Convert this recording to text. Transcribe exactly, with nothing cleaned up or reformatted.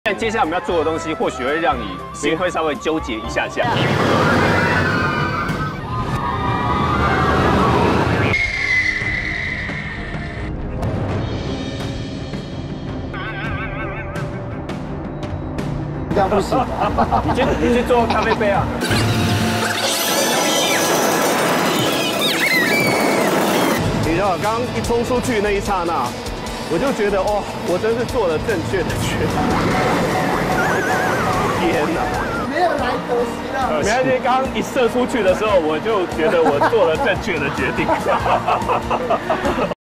但接下来我们要做的东西，或许会让你心会稍微纠结一下下。 这样不行， 你去你去做咖啡杯啊！ 你知道，刚刚一冲出去那一刹那，我就觉得哇，我真是做了正确的决定。天哪！ 没有来可惜了。 没关系，刚刚一射出去的时候，我就觉得我做了正确的决定。